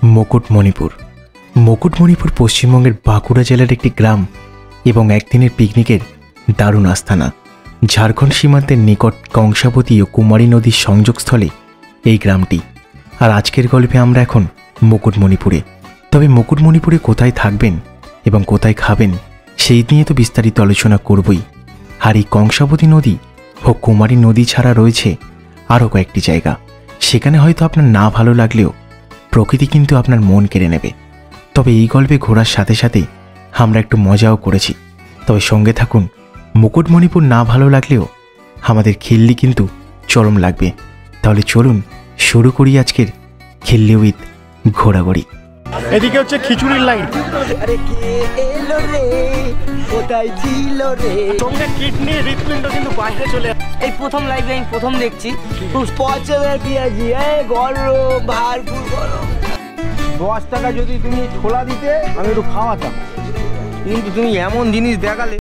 মুকুটমণিপুর। মুকুটমণিপুর পশ্চিমবঙ্গের বাঁকুড়া জেলার একটি গ্রাম এবং একদিনের পিকনিকের দারুণ আস্তানা। ঝাড়খণ্ড সীমান্তের নিকট কংসাবতী ও কুমারী নদীর সংযোগস্থলে এই গ্রামটি। আর আজকের গল্পে আমরা এখন মুকুটমণিপুরে। তবে মুকুটমণিপুরে কোথায় থাকবেন এবং কোথায় খাবেন সেই নিয়ে তো বিস্তারিত আলোচনা করবই। আর এই কংসাবতী নদী ও কুমারী নদী ছাড়া রয়েছে আরও কয়েকটি জায়গা, সেখানে হয়তো আপনার না ভালো লাগলেও প্রকৃতি কিন্তু আপনার মন কেড়ে নেবে। তবে এই গল্পে ঘোরার সাথে সাথে আমরা একটু মজাও করেছি। তবে সঙ্গে থাকুন, মুকুটমণিপুর না ভালো লাগলেও আমাদের খিল্লি কিন্তু চরম লাগবে। তাহলে চলুন শুরু করি আজকের খিল্লি উইথ ঘোরাঘুরি। এদিকে হচ্ছে খিচুড়ির লাইন। আরে কে এলো রে, কোথায় ছিল রে? সঙ্গে কিডনি হৃৎপিণ্ড কিন্তু বাইরে চলে। এই প্রথম লাইভে আমি প্রথম দেখছি। পচবে পেঁয়াজি, গরম ভারপুর গরম। 10 টাকা যদি তুমি ছোলা দিতে আমি একটু খাওয়াতাম, কিন্তু তুমি এমন জিনিস দেখালে।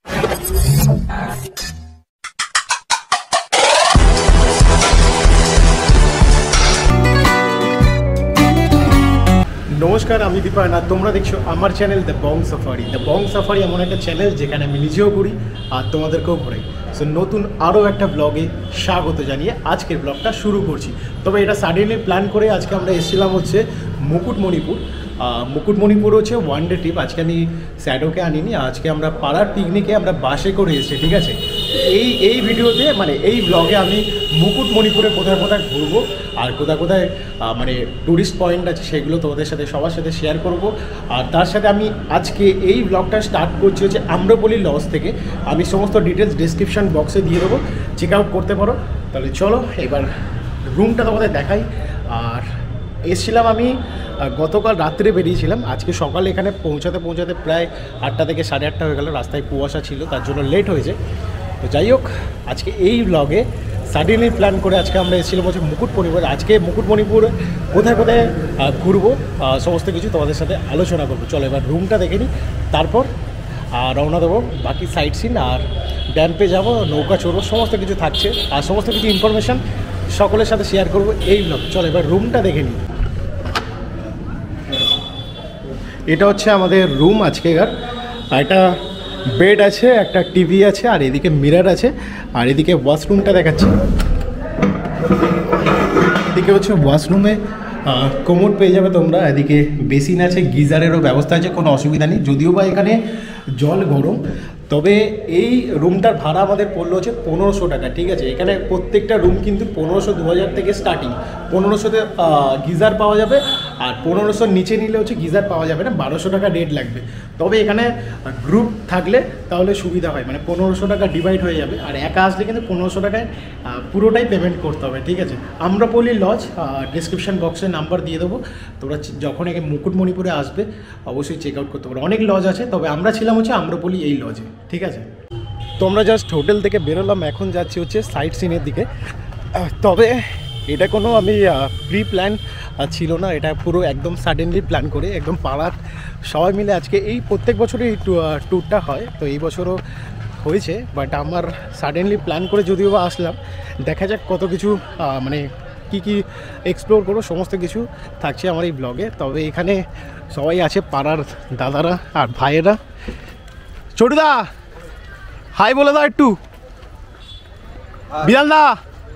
নমস্কার, আমি দীপায়ন আর তোমরা দেখছো আমার channel the Bong safari. The Bong safari এমন একটা চ্যানেল যেখানে আমি নিজেও ঘুরি আর তোমাদেরকেও ঘুরাই। সো নতুন আরও একটা ব্লগে স্বাগত জানিয়ে আজকের ব্লগটা শুরু করছি। তবে এটা সাডেনলি প্ল্যান করে আজকে আমরা এসেছিলাম হচ্ছে মুকুটমণিপুর। মুকুটমণিপুর হচ্ছে ওয়ান ডে ট্রিপ। আজকে আমি স্যাডোকে আনিনি, আজকে আমরা পাড়ার পিকনিকে আমরা বাসে করে এসেছি, ঠিক আছে। এই ভিডিওতে মানে এই ব্লগে আমি মুকুটমণিপুরে কোথায় কোথায় ঘুরবো আর কোথায় কোথায় মানে ট্যুরিস্ট পয়েন্ট আছে সেগুলো তোমাদের সাথে সবার সাথে শেয়ার করব। আর তার সাথে আমি আজকে এই ব্লগটা স্টার্ট করছি হচ্ছে আম্রপল্লী লজ থেকে। আমি সমস্ত ডিটেলস ডিসক্রিপশন বক্সে দিয়ে দেবো, চেক আউট করতে পারো। তাহলে চলো এবার রুমটা তোমাদের দেখাই। আর এসেছিলাম আমি গতকাল রাত্রে বেরিয়েছিলাম, আজকে সকালে এখানে পৌঁছাতে প্রায় 8টা থেকে 8:30 হয়ে গেল। রাস্তায় কুয়াশা ছিল, তার জন্য লেট হয়েছে। তো যাই হোক, আজকে এই ব্লগে সাডেনলি প্ল্যান করে আজকে আমরা এসেছিলাম হচ্ছে মুকুটমণিপুর। আজকে মুকুটমণিপুর কোথায় কোথায় ঘুরবো সমস্ত কিছু তোমাদের সাথে আলোচনা করবো। চলো এবার রুমটা দেখে নিই, তারপর রওনা দেবো বাকি সাইট সিন। আর ড্যাম্পে যাবো, নৌকা চড়বো, সমস্ত কিছু থাকছে আর সমস্ত কিছু ইনফরমেশান সকলের সাথে শেয়ার করবো এই ব্লগ। চলো এবার রুমটা দেখে নিই। এটা হচ্ছে আমাদের রুম আজকেকার। একটা বেড আছে, একটা টিভি আছে, আর এদিকে মিরর আছে, আর এদিকে ওয়াশরুমটা দেখাচ্ছি। এদিকে হচ্ছে ওয়াশরুমে কোমোড পেয়ে যাবে তোমরা, এদিকে বেসিন আছে, গিজারেরও ব্যবস্থা আছে, কোনো অসুবিধা নেই। যদিও বা এখানে জল গরম, তবে এই রুমটার ভাড়া আমাদের পড়লো হচ্ছে 1500 টাকা, ঠিক আছে। এখানে প্রত্যেকটা রুম কিন্তু 1500, 2000 থেকে স্টার্টিং। 1500-তে গিজার পাওয়া যাবে, আর 1500-র নিচে নিলে হচ্ছে গিজার পাওয়া যাবে না, 1200 টাকা রেট লাগবে। তবে এখানে গ্রুপ থাকলে তাহলে সুবিধা হয়, মানে 1500 টাকা ডিভাইড হয়ে যাবে। আর একা আসলে কিন্তু 1500 টাকায় পুরোটাই পেমেন্ট করতে হবে, ঠিক আছে। আম্রপল্লী লজ ডিসক্রিপশন বক্সে নাম্বার দিয়ে দেবো, তোমরা যখন এখানে মুকুটমণিপুরে আসবে অবশ্যই চেক আউট করতে পারো। অনেক লজ আছে, তবে আমরা ছিলাম হচ্ছে আম্রপল্লী এই লজে, ঠিক আছে। তো আমরা জাস্ট হোটেল থেকে বেরোলাম, এখন যাচ্ছি হচ্ছে সাইট সিনের দিকে। তবে এটা কোনো আমি প্রি প্ল্যান ছিল না, এটা পুরো একদম সাডেনলি প্ল্যান করে একদম পাড়ার সবাই মিলে আজকে এই প্রত্যেক বছরই এই ট্যুরটা হয়, তো এই বছরও হয়েছে। বাট আমার সাডেনলি প্ল্যান করে যদিও বা আসলাম, দেখা যাক কত কিছু মানে কি এক্সপ্লোর করবো, সমস্ত কিছু থাকছে আমার এই ব্লগে। তবে এখানে সবাই আছে, পাড়ার দাদারা আর ভাইয়েরা। ছোটুদা হাই বলে দাও একটু, বিড়াল দা,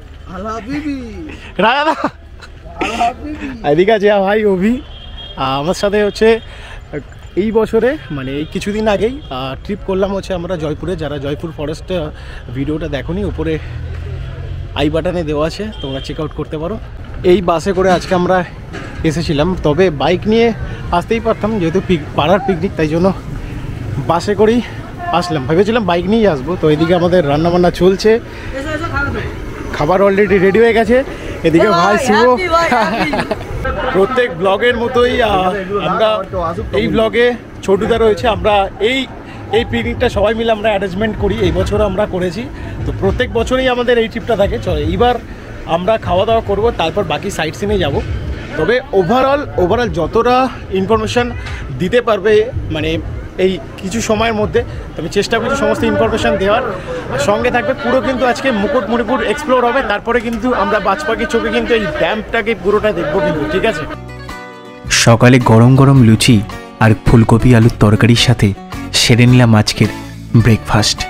রাজা দা, এদিকে আছে ভাই অভি। আমার সাথে হচ্ছে এই বছরে মানে এই কিছুদিন আগেই ট্রিপ করলাম হচ্ছে আমরা জয়পুরে। যারা জয়পুর ফরেস্ট ভিডিওটা দেখোনি, উপরে আই বাটনে দেওয়া আছে, তোমরা চেক আউট করতে পারো। এই বাসে করে আজকে আমরা এসেছিলাম, তবে বাইক নিয়ে আসতেই পারতাম, যেহেতু পাড়ার পিকনিক, তাই জন্য বাসে করেই আসলাম। ভেবেছিলাম বাইক নিয়েই আসবো। তো এদিকে আমাদের রান্নাবান্না চলছে, খাবার অলরেডি রেডি হয়ে গেছে। এদিকে ভাই শুভ। প্রত্যেক ব্লগের মতোই আমরা এই ব্লগে ছোটুদা রয়েছে। আমরা এই পিকনিকটা সবাই মিলে আমরা অ্যারেঞ্জমেন্ট করি, এই বছর আমরা করেছি। তো প্রত্যেক বছরই আমাদের এই ট্রিপটা থাকে। চলো এইবার আমরা খাওয়া দাওয়া করবো, তারপর বাকি সাইট সিনে যাব। তবে ওভারঅল যতটা ইনফরমেশান দিতে পারবে মানে এই কিছু সময়ের মধ্যে, তবে চেষ্টা করছি সমস্ত ইনফরমেশান দেওয়ার। সঙ্গে থাকবে পুরো, কিন্তু আজকে মুকুটমণিপুর এক্সপ্লোর হবে। তারপরে কিন্তু আমরা বাজপাখির চোখে কিন্তু এই ড্যাম্পটাকে পুরোটা দেখবো কিন্তু, ঠিক আছে। সকালে গরম গরম লুচি আর ফুলকপি আলুর তরকারির সাথে সেরে নিলাম আজকের ব্রেকফাস্ট।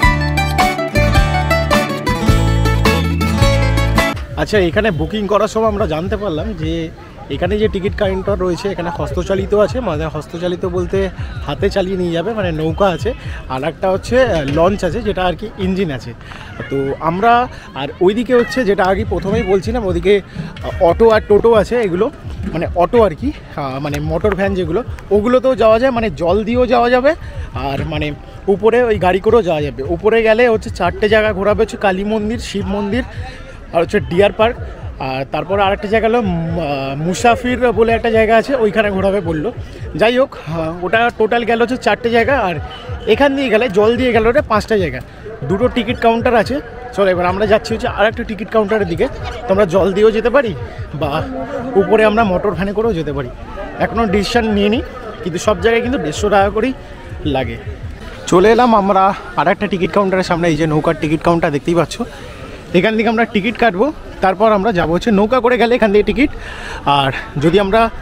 আচ্ছা, এখানে বুকিং করার সময় আমরা জানতে পারলাম যে এখানে যে টিকিট কাউন্টার রয়েছে এখানে হস্তচালিত আছে, মানে হস্তচালিত বলতে হাতে চালিয়ে নিয়ে যাবে, মানে নৌকা আছে, আর একটা হচ্ছে লঞ্চ আছে যেটা আর কি ইঞ্জিন আছে। তো আমরা আর ওইদিকে হচ্ছে যেটা আগে প্রথমেই বলছিলাম, ওদিকে অটো আর টোটো আছে, এগুলো মানে অটো আর কি, মানে মোটর ভ্যান যেগুলো, ওগুলোতেও যাওয়া যায়, মানে জল দিয়েও যাওয়া যাবে, আর মানে উপরে ওই গাড়ি করেও যাওয়া যাবে। উপরে গেলে হচ্ছে 4টে জায়গা ঘোরাবে, হচ্ছে কালী মন্দির, শিব মন্দির, আর হচ্ছে ডিয়ার পার্ক, আর তারপরে আরেকটা জায়গা হলো মুসাফির বলে একটা জায়গা আছে, ওইখানে ঘোরাবে বললো। যাই হোক, ওটা টোটাল গেল হচ্ছে 4টে জায়গা, আর এখান দিয়ে গেলে জল দিয়ে গেলে ওটা 5টা জায়গা। 2টো টিকিট কাউন্টার আছে। চলো এবার আমরা যাচ্ছি হচ্ছে আর একটা টিকিট কাউন্টারের দিকে। তো আমরা জল দিয়েও যেতে পারি বা উপরে আমরা মোটর ভ্যানে করেও যেতে পারি, এখনও ডিসিশান নিয়ে নিই, কিন্তু সব জায়গায় কিন্তু 150 টাকা করেই লাগে। চলে এলাম আমরা আর একটা টিকিট কাউন্টারের সামনে, এই যে নৌকার টিকিট কাউন্টার দেখতেই পাচ্ছ। এখান থেকে আমরা টিকিট কাটবো, তারপর আমরা যাবো হচ্ছে নৌকা করে গেলে এখান থেকে টিকিট, আর যদি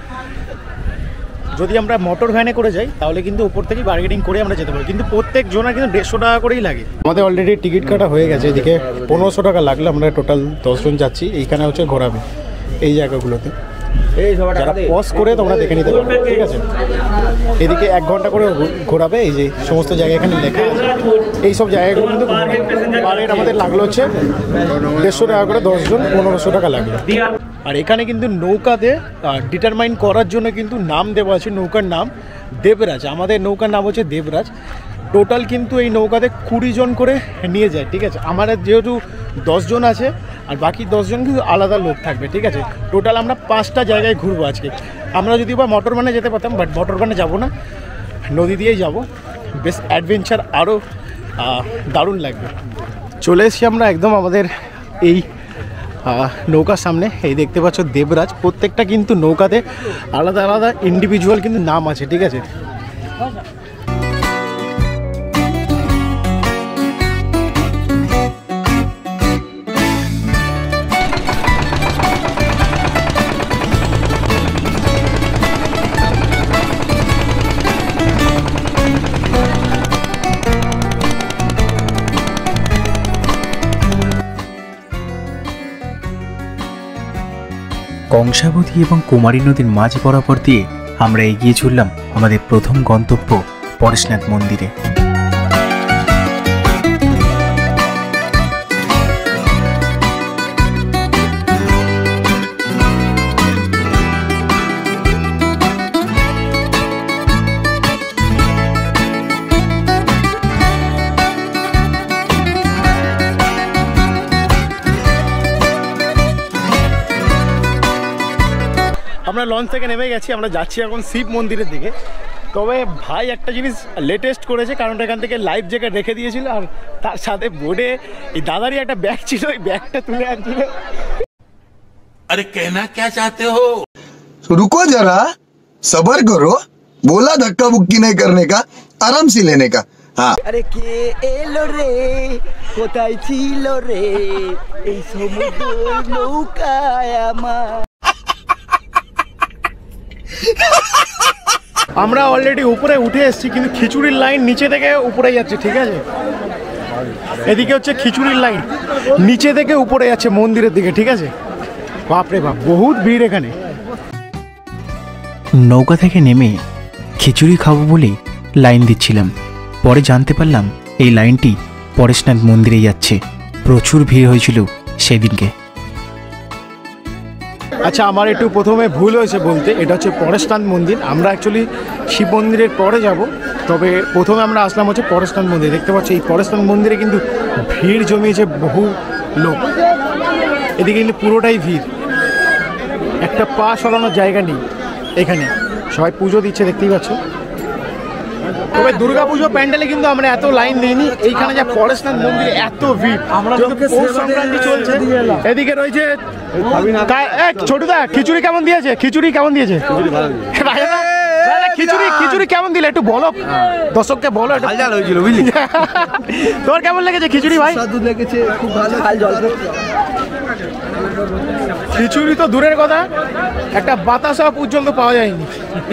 আমরা মোটর ভ্যানে করে যাই তাহলে কিন্তু উপর থেকে বার্গেনিং করে আমরা যেতে পারি, কিন্তু প্রত্যেক জনের কিন্তু 150 টাকা করেই লাগে। আমাদের অলরেডি টিকিট কাটা হয়ে গেছে, এদিকে 1500 টাকা লাগলো। আমরা টোটাল 10 জন যাচ্ছি, এইখানে হচ্ছে ঘোরাবে এই জায়গাগুলোতে, যারা পজ করে তোমরা দেখে নিতে পারবে, ঠিক আছে। এদিকে 1 ঘন্টা করে ঘোরাবে, এই যে সমস্ত জায়গা এখানে লেখা আছে, এই সব জায়গাগুলো কিন্তু পারের আমাদের লাগলো হচ্ছে 150 টাকা করে, 10 জন 1500 টাকা লাগলো। আর এখানে কিন্তু নৌকাতে ডিটারমাইন করার জন্য কিন্তু নাম দেওয়া আছে, নৌকার নাম দেবরাজ। আমাদের নৌকার নাম হচ্ছে দেবরাজ। টোটাল কিন্তু এই নৌকাতে 20 জন করে নিয়ে যায়, ঠিক আছে। আমাদের যেহেতু 10 জন আছে, আর বাকি 10 জন কিন্তু আলাদা লোক থাকবে, ঠিক আছে। টোটাল আমরা 5টা জায়গায় ঘুরবো আজকে। আমরা যদি বা মোটর ভ্যানে যেতে পারতাম, বাট মোটর ভ্যানে যাবো না, নদী দিয়েই যাব, বেশ অ্যাডভেঞ্চার আরও দারুণ লাগবে। চলে এসেছি আমরা একদম আমাদের এই নৌকার সামনে। এই দেখতে পাচ্ছ দেবরাজ। প্রত্যেকটা কিন্তু নৌকাতে আলাদা আলাদা ইন্ডিভিজুয়াল কিন্তু নাম আছে, ঠিক আছে। কংসাবতী এবং কুমারী নদীর মাঝ বরাবর দিয়ে আমরা এগিয়ে চললাম আমাদের প্রথম গন্তব্য পরেশনাথ মন্দিরে। আমরা লঞ্চ থেকে নেমে গেছি, আমরা যাচ্ছি এখন শিব মন্দিরের দিকে। তবে ভাই একটা জিনিস লেটেস্ট করেছে, কারণ এখান থেকে লাইফ জ্যাকেট রেখে দিয়েছিল, আর তার সাথে বোর্ডে এই দাদারই একটা ব্যাগ ছিল, ওই ব্যাগটা তুলে আনছিল। अरे कहना क्या चाहते हो? रुको जरा, सबर करो, बोला धक्का बुक्की नहीं करने का, आराम से लेने का। हाँ, আরে কে এলো রে, কোথায় ছিল রে এই সমুদ্র নৌকায় আমার। আমরা অলরেডি উপরে উঠে এসেছি, কিন্তু খিচুড়ির লাইন নিচে থেকে উপরে যাচ্ছে, ঠিক আছে। এদিকে হচ্ছে খিচুড়ির লাইন নিচে থেকে উপরে যাচ্ছে মন্দিরের দিকে, ঠিক আছে। বাপরে বাপ, বহুত ভিড় এখানে। নৌকা থেকে নেমে খিচুড়ি খাবো বলে লাইন দিচ্ছিলাম, পরে জানতে পারলাম এই লাইনটি পরেশনাথ মন্দিরে যাচ্ছে। প্রচুর ভিড় হয়েছিল সেদিনকে। আচ্ছা, আমার একটু প্রথমে ভুল হয়েছে বলতে, এটা হচ্ছে পরেশনাথ মন্দির। আমরা অ্যাকচুয়ালি শিব মন্দিরের পরে যাব, তবে প্রথমে আমরা আসলাম হচ্ছে পরেশনাথ মন্দির। দেখতে পাচ্ছি এই পরেশনাথ মন্দিরে কিন্তু ভিড় জমিয়েছে, বহু লোক। এদিকে কিন্তু পুরোটাই ভিড়, একটা পা সরানোর জায়গা নেই এখানে। সবাই পুজো দিচ্ছে, দেখতেই পাচ্ছ। তবে দুর্গাপুজো প্যান্ডেলে কিন্তু আমরা এত লাইন দিইনি। এইখানে যা পরেশনাথ মন্দিরে এত ভিড়, পৌষ সংক্রান্তি চলছে। এদিকে রয়েছে ছোটদা, খিচুড়ি কেমন দিয়েছে? খিচুড়ি কেমন দিয়েছে? খিচুড়ি কেমন দিলে একটু বলো, দর্শককে বলো। হয়েছিল বুঝলি? তোমার কেমন লেগেছে খিচুড়ি ভাই? লেগেছে, খুব ভালো। খিচুড়ি তো দূরের কথা, একটা বাতাসা পর্যন্ত পাওয়া যায়নি।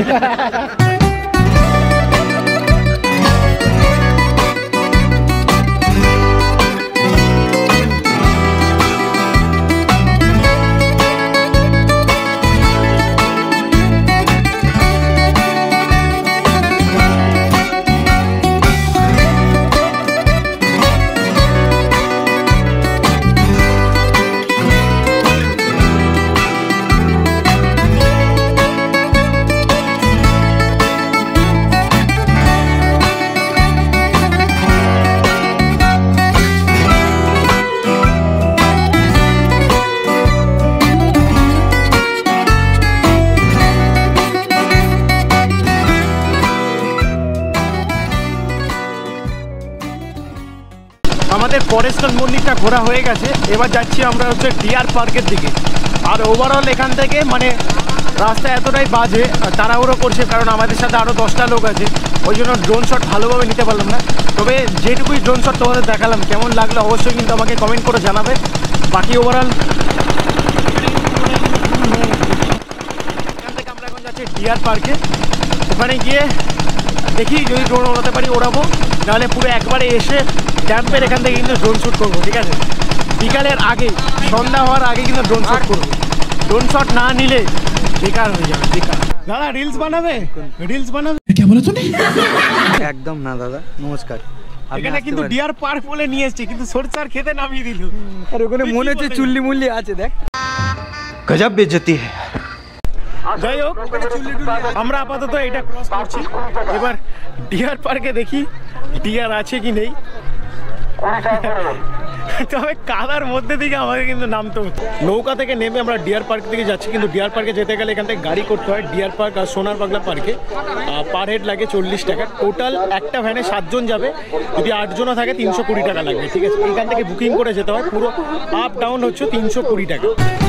আমাদের ফরেস্টগঞ্জ মন্দিরটা ঘোরা হয়ে গেছে, এবার যাচ্ছি আমরা হচ্ছে ডিয়ার পার্কের দিকে। আর ওভারঅল এখান থেকে মানে রাস্তা এতটাই বাজে, তাড়াহুড়ো করছে কারণ আমাদের সাথে আরও 10টা লোক আছে, ওই জন্য ড্রোন শট ভালোভাবে নিতে পারলাম না। তবে যেটুকুই ড্রোন শট তোমাদের দেখালাম কেমন লাগলো অবশ্যই কিন্তু আমাকে কমেন্ট করে জানাবে। বাকি ওভারঅল এখান থেকে আমরা এখন যাচ্ছি ডিয়ার পার্কে, ওখানে গিয়ে দেখি যদি ড্রোন ওড়াতে পারি ওড়াবো, নাহলে পুরো একবারে এসে ক্যাম্পের এখান থেকে কিন্তু ড্রোন শ্যুট করবো, ঠিক আছে? বিকালের আগে, সন্ধ্যা হওয়ার আগে কিন্তু ড্রোন শ্যুট করবো। ড্রোন শট না নিলে বেকার হয়ে যাবে, বেকার। দাদা রিলস বানাবে? রিলস বানাবে? কে বলে তুমি? একদম না দাদা, নমস্কার। এখানে কিন্তু ডিয়ার পার্ক বলে নিয়ে এসেছি, কিন্তু সরষার খেতে নামিয়ে দিল। আর ওখানে মনে হচ্ছে চুল্লি মুল্লি আছে, দেখ গজব বেজতি। যাই হোক, আমরা আপাতত এটা ক্রস করছি, এবার ডিয়ার পার্কে দেখি ডিয়ার আছে কি নেই। তবে কাদার মধ্যে দিকে আমাকে কিন্তু নামতে হচ্ছে। নৌকা থেকে নেমে আমরা ডিয়ার পার্ক থেকে যাচ্ছি, কিন্তু ডিয়ার পার্কে যেতে গেলে এখান থেকে গাড়ি করতে হয়। ডিয়ার পার্ক আর সোনার বাংলা পার্কে পার হেড লাগে 40 টাকা। টোটাল একটা ভ্যানে 7 জন যাবে, যদি 8 জনও থাকে 320 টাকা লাগবে, ঠিক আছে? এখান থেকে বুকিং করে যেতে হয়, পুরো আপ ডাউন হচ্ছে 320 টাকা।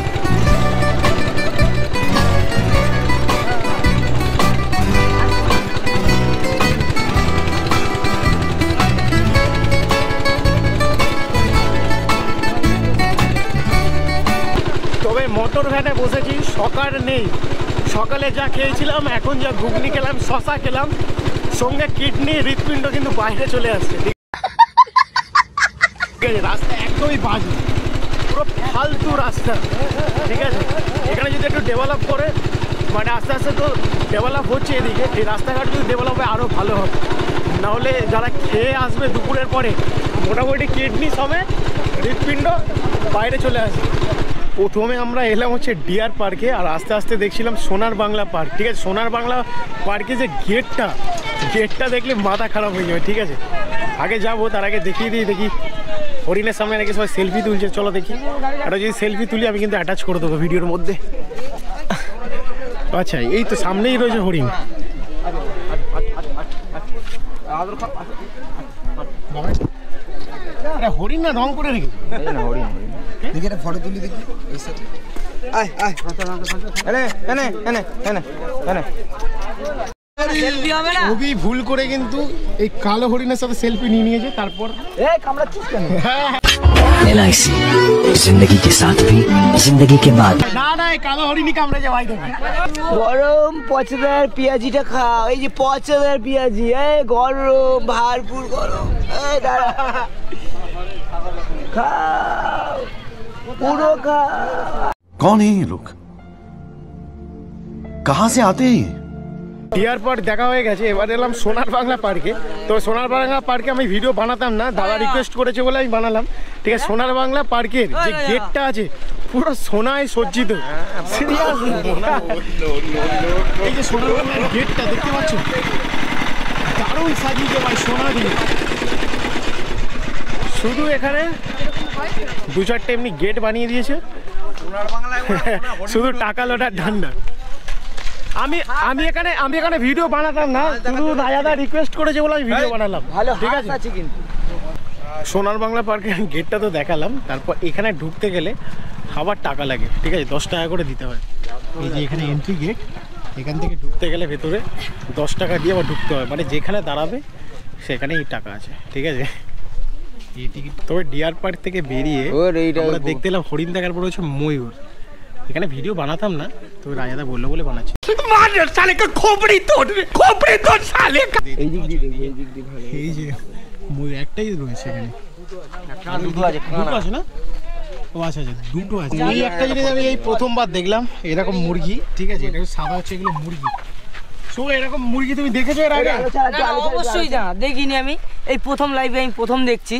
তবে মোটর ভ্যানে বসেছি, সকাল নেই। সকালে যা খেয়েছিলাম, এখন যা ঘুগনি খেলাম, শশা খেলাম, সঙ্গে কিডনি হৃৎপিণ্ড কিন্তু বাইরে চলে আসছে, ঠিক আছে? রাস্তা একদমই বাজে, পুরো ফালতু রাস্তা, ঠিক আছে? এখানে যদি একটু ডেভেলপ করে, মানে আস্তে আস্তে তো ডেভেলপ হচ্ছে এদিকে, এই রাস্তাঘাট যদি ডেভেলপ হয় আরও ভালো হবে। নাহলে যারা খেয়ে আসবে দুপুরের পরে, মোটামুটি কিডনি সমেত হৃৎপিণ্ড বাইরে চলে আসবে। প্রথমে আমরা এলাম হচ্ছে ডিয়ার পার্কে, আর আস্তে আস্তে দেখছিলাম সোনার বাংলা পার্ক, ঠিক আছে? সোনার বাংলা পার্কে যে গেটটা দেখলে মাথা খারাপ হয়ে যাবে, ঠিক আছে? আগে যাবো, তার আগে দেখিয়ে দিই, দেখি হরিণের সামনে নাকি সবাই সেলফি তুলছে, চলো দেখি। একটা যদি সেলফি তুলি আমি কিন্তু অ্যাটাচ করে দেবো ভিডিওর মধ্যে। আচ্ছা, এই তো সামনেই রয়েছে হরিণ। হরিণ না রং করে রেখেছে? দেখি একটা ফটো তুলি, দেখি এই সাথে। আয় আয়, এনে এনে এনে এনে এনে। সেলফি হবে না? খুবই ভুল করে কিন্তু এই কালো হরিণের সাথে সেলফি নিয়ে নিয়েছে, তারপর এই কামড়াচ্ছিস কেন? LIC जिंदगी के साथ भी जिंदगी के बाद। না না, এই কালো হরিণই কামড়েছে ভাই। দেখো গরম পচদার পেঁয়াজিটা খাও, এই যে পচদার পেঁয়াজি, এই গরম ভারপুর গরম, এই দাঁড়া খাও, পুরো খাও। कौन है ये लोग, कहाँ से आते हैं? ডিয়ার পার্ক দেখা হয়ে গেছে, এবার এলাম সোনার বাংলা পার্কে। তো সোনার বাংলা পার্কে আমি ভিডিও বানাতাম না, দাদা রিকোয়েস্ট করেছে বলে আমি বানালাম, ঠিক আছে? সোনার বাংলা পার্কের যে গেটটা আছে পুরো সোনায় সজ্জিত, এই যে সোনার বাংলার গেটটা দেখতে পাচ্ছ, দারুণ সাজিয়েছে ভাই, সোনা দিয়ে। শুধু এখানে 2-4টে এমনি গেট বানিয়ে দিয়েছে, শুধু টাকা লোটার ধান্দা। আমি এখানে ভিডিও বানাতাম না, শুধু দাদা রিকোয়েস্ট করেছে বলে আমি ভিডিও বানালাম, ঠিক আছে? কিন্তু সোনার বাংলা পার্কের গেটটা তো দেখালাম, তারপর এখানে ঢুকতে গেলে আবার টাকা লাগে, ঠিক আছে? 10 টাকা করে দিতে হয়। এই যে এখানে এন্ট্রি গেট, এখান থেকে ঢুকতে গেলে ভেতরে 10 টাকা দিয়ে আবার ঢুকতে হয়, মানে যেখানে দাঁড়াবে সেখানেই টাকা আছে, ঠিক আছে? এই টিকিট। তবে ডিয়ার পার্ক থেকে বেরিয়ে আমরা দেখতে এলাম হরিণ, দেখার পর হচ্ছে ময়ূর। এখানে ভিডিও বানাতাম না, তবে রাজাদা বললো বলে বানাচ্ছি। এই যে ময়ূর একটাই রয়েছে এখানে, দুটো আছে না? ও আচ্ছা আচ্ছা, দুটো আছে। এই একটা জিনিস আমি এই প্রথমবার দেখলাম এরকম মুরগি, ঠিক আছে? এটা সাদা হচ্ছে, এগুলো মুরগি। সো এরকম মুরগি তুমি দেখেছো এর আগে? অবশ্যই না, দেখিনি আমি, এই প্রথম লাইভে আমি প্রথম দেখছি।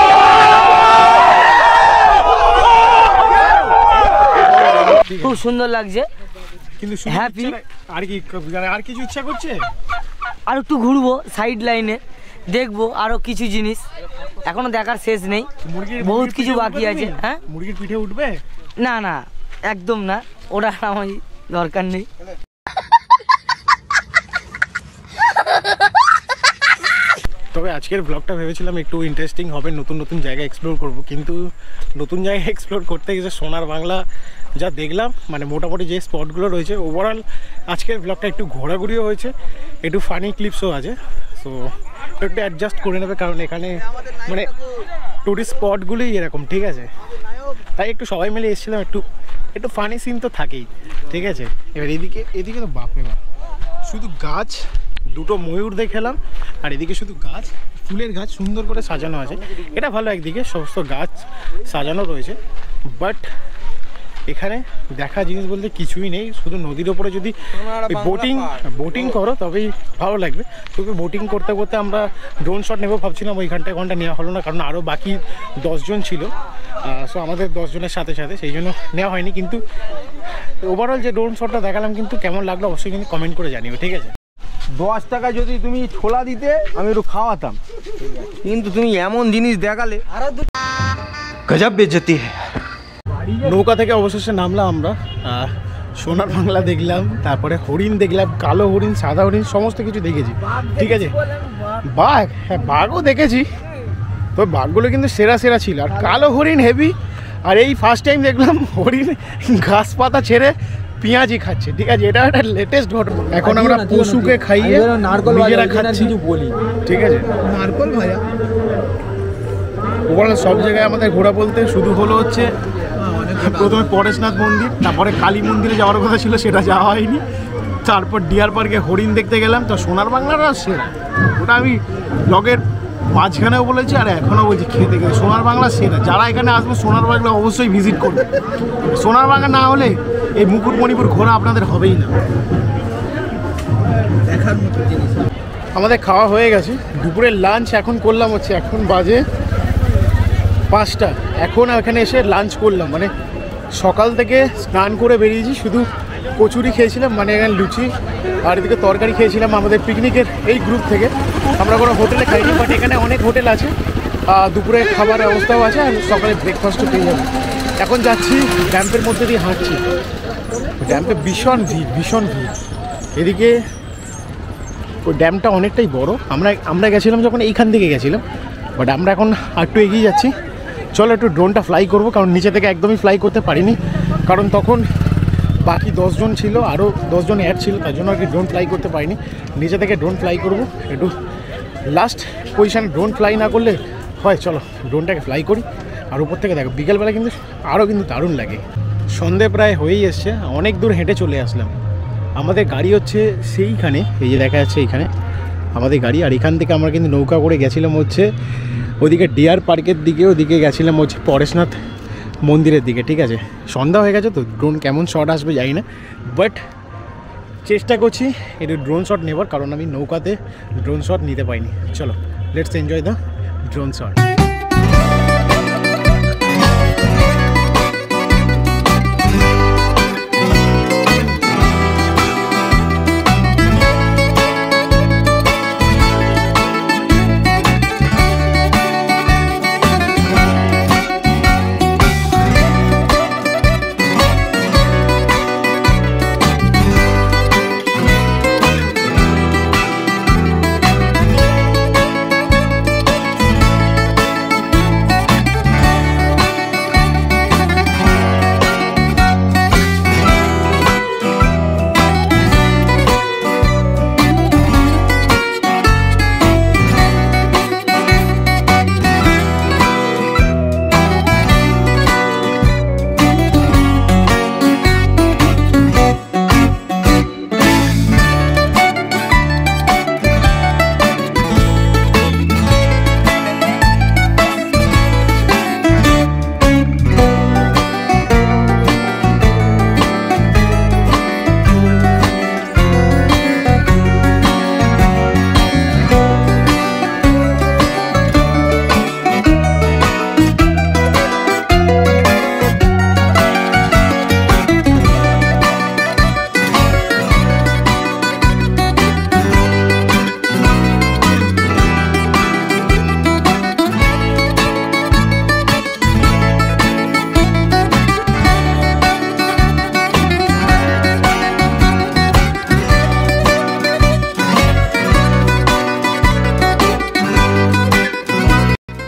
খুব সুন্দর লাগছে, কিন্তু হ্যাপি। আর কি আর কিছু ইচ্ছা করছে? আর একটু ঘুরবো সাইড লাইনে, দেখবো আরো কিছু জিনিস, এখনো দেখার শেষ নেই, বহুত কিছু বাকি আছে। হ্যাঁ, মুরগির পিঠে উঠবে? না না, একদম না, ওটা আমার দরকার নেই। তবে আজকের ব্লগটা ভেবেছিলাম একটু ইন্টারেস্টিং হবে, নতুন নতুন জায়গা এক্সপ্লোর করব, কিন্তু নতুন জায়গা এক্সপ্লোর করতে গেছে সোনার বাংলা যা দেখলাম, মানে মোটামুটি যে স্পটগুলো রয়েছে, ওভারঅল আজকের ব্লগটা একটু ঘোরাঘুরিও হয়েছে, একটু ফানি ক্লিপসও আছে। সো একটু অ্যাডজাস্ট করে নেবে, কারণ এখানে মানে টুরিস্ট স্পটগুলোই এরকম, ঠিক আছে? তাই একটু সবাই মিলে এসেছিলাম, একটু ফানি সিন তো থাকেই, ঠিক আছে? এবার এদিকে তো বাপরে বাপ, শুধু গাছ, দুটো ময়ূর দেখলাম, আর এদিকে শুধু গাছ, ফুলের গাছ সুন্দর করে সাজানো আছে। এটা ভালো, একদিকে সমস্ত গাছ সাজানো রয়েছে, বাট এখানে দেখা জিনিস বলতে কিছুই নেই। শুধু নদীর ওপরে যদি বোটিং করো তবেই ভালো লাগবে। তবে বোটিং করতে করতে আমরা ড্রোন শট নেবো ভাবছিলাম, ওই ঘন্টা নেওয়া হলো না, কারণ আরও বাকি 10 জন ছিল। সো আমাদের 10 জনের সাথে সেই জন্য নেওয়া হয়নি। কিন্তু ওভারঅল যে ড্রোন শটটা দেখালাম, কিন্তু কেমন লাগলো অবশ্যই কিন্তু কমেন্ট করে জানিও, ঠিক আছে? 10 টাকা যদি তুমি ছোলা দিতে আমি একটু খাওয়াতাম, কিন্তু তুমি এমন জিনিস দেখালে গজব বেজতি। নৌকা থেকে অবশেষে নামলাম আমরা, সোনার বাংলা দেখলাম, তারপরে হরিণ দেখলাম, কালো হরিণ, সাদা হরিণ, সমস্ত কিছু দেখেছি, ঠিক আছে? বাঘ, হ্যাঁ বাঘও দেখেছি, তবে বাঘগুলো কিন্তু সেরা ছিল। আর কালো হরিণ হেভি। আর এই ফার্স্ট টাইম দেখলাম হরিণ ঘাস পাতা ছেড়ে পেঁয়াজি খাচ্ছে, ঠিক আছে? এটা একটা লেটেস্ট ঘটনা। এখন আমরা পশুকে খাইয়ে নিজেরা খাচ্ছি, ঠিক আছে? নারকল ভাজা। ওভারঅল সব জায়গায় আমাদের ঘোরা বলতে শুধু হলো হচ্ছে প্রথমে পরেশনাথ মন্দির, তারপরে কালী মন্দিরে যাওয়ার কথা ছিল, সেটা যাওয়া হয়নি। তারপর ডিয়ার পার্কে হরিণ দেখতে গেলাম। তো সোনার বাংলার সেরা, ওটা আমি ব্লগের মাঝখানেও বলেছি আর এখনও বলছি, খেতে গেলে সোনার বাংলা সেরা। যারা এখানে আসবে সোনার বাংলা অবশ্যই ভিজিট করবে। সোনার বাংলা না হলে এই মুকুটমণিপুর ঘোরা আপনাদের হবেই না। দেখার মতো জিনিস। আমাদের খাওয়া হয়ে গেছে, দুপুরের লাঞ্চ এখন করলাম হচ্ছে, এখন বাজে 5টা। এখন এখানে এসে লাঞ্চ করলাম, মানে সকাল থেকে স্নান করে বেরিয়েছি, শুধু কচুরি খেয়েছিলাম, মানে এখানে লুচি, আর এদিকে তরকারি খেয়েছিলাম আমাদের পিকনিকের এই গ্রুপ থেকে। আমরা কোনো হোটেলে খাইনি, বাট এখানে অনেক হোটেল আছে, দুপুরে খাবারের ব্যবস্থাও আছে, আর সকালে ব্রেকফাস্টও পেয়ে যাবে। এখন যাচ্ছি ড্যাম্পের মধ্যে দিয়ে হাঁটছি, ড্যাম্পে ভীষণ ভিড়। এদিকে ওই ড্যামটা অনেকটাই বড়। আমরা গেছিলাম যখন এইখান থেকে গেছিলাম, বাট আমরা এখন একটু এগিয়ে যাচ্ছি। চলো একটু ড্রোনটা ফ্লাই করবো, কারণ নিচে থেকে একদমই ফ্লাই করতে পারিনি, কারণ তখন বাকি 10 জন ছিল, আরও 10 জন অ্যাড ছিল, তার জন্য আর কি ড্রোন ফ্লাই করতে পারিনি। নিচে থেকে ড্রোন ফ্লাই করবো, একটু লাস্ট পজিশানে ড্রোন ফ্লাই না করলে হয়। চলো ড্রোনটাকে ফ্লাই করি। আর উপর থেকে দেখো বিকেলবেলা কিন্তু আরও কিন্তু দারুণ লাগে। সন্ধে প্রায় হয়েই এসছে, অনেক দূর হেঁটে চলে আসলাম। আমাদের গাড়ি হচ্ছে সেইখানে, এই যে দেখা যাচ্ছে এইখানে আমাদের গাড়ি। আর এখান থেকে আমরা কিন্তু নৌকা করে গেছিলাম হচ্ছে ওদিকে ডিয়ার পার্কের দিকে, ওদিকে গেছিলাম হচ্ছে পরেশনাথ মন্দিরের দিকে, ঠিক আছে? সন্ধ্যা হয়ে গেছে, তো ড্রোন কেমন শট আসবে জানি না, বাট চেষ্টা করছি একটু ড্রোন শট নেবার, কারণ আমি নৌকাতে ড্রোন শট নিতে পাইনি। চলো let's enjoy the drone shot.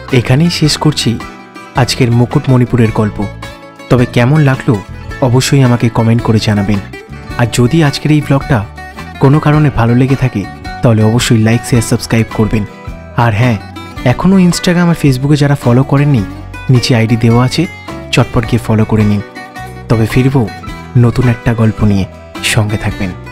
এখানেই শেষ করছি আজকের মুকুটমণিপুরের গল্প। তবে কেমন লাগলো অবশ্যই আমাকে কমেন্ট করে জানাবেন। আর যদি আজকের এই ব্লগটা কোনো কারণে ভালো লেগে থাকে তাহলে অবশ্যই লাইক শেয়ার সাবস্ক্রাইব করবেন। আর হ্যাঁ, এখনও ইনস্টাগ্রাম আর ফেসবুকে যারা ফলো করেননি, নিচে আইডি দেওয়া আছে, চটপট গিয়ে ফলো করে নিন। তবে ফিরবো নতুন একটা গল্প নিয়ে, সঙ্গে থাকবেন।